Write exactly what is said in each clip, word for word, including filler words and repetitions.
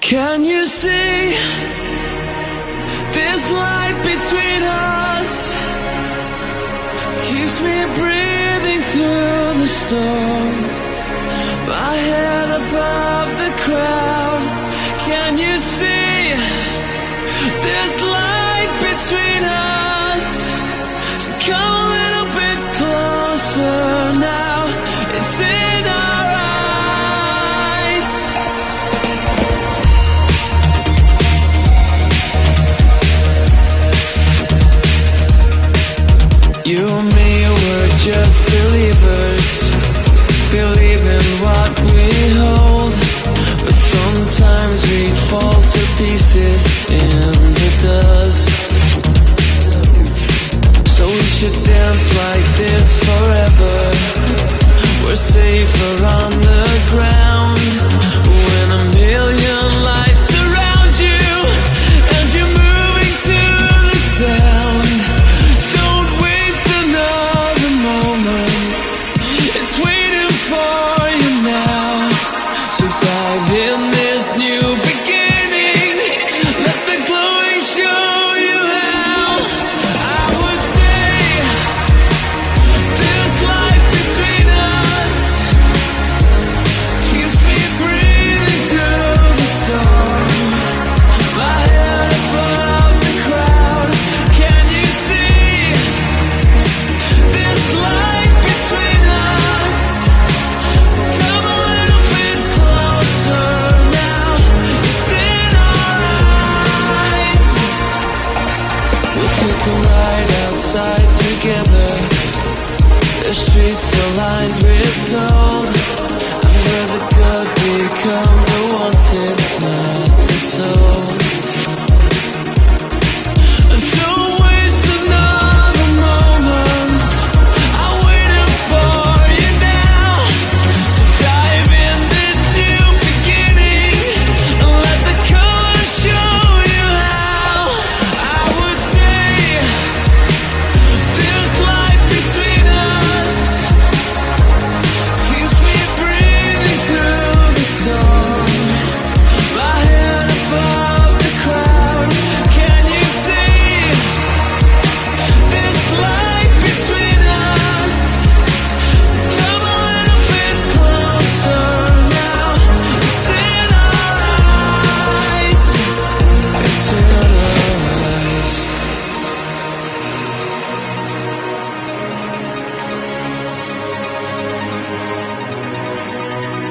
Can you see this light between us? Keeps me breathing through the storm, my head above the crowd. Can you see this light between us? So come a little bit closer now. It's in our eyes. You and me were just believers, believing what we hold, but sometimes we fall to pieces in the dust. So we should dance like this forever. We're safer on the ground when a million lights surround you and you're moving to the sound. Don't waste another moment, it's waiting for you now. So dive in this new beginning, let the glowing show you how. I would say this light between us keeps me breathing through the storm, my head above the crowd. Can you see this light between us? So come a little bit closer now. It's in our eyes. We'll take a ride outside together. The streets are lined with gold, and where the good become the wanted, not the sold. And don't waste another moment, I'm waiting for you now. So dive in this new beginning and let the color show you how. I would say this light between us keeps me breathing through the storm, my head above the crowd. Can you see this light between us? So come a little bit closer now. It's in our eyes. It's in our eyes.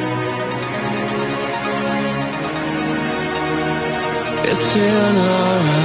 It's in our eyes.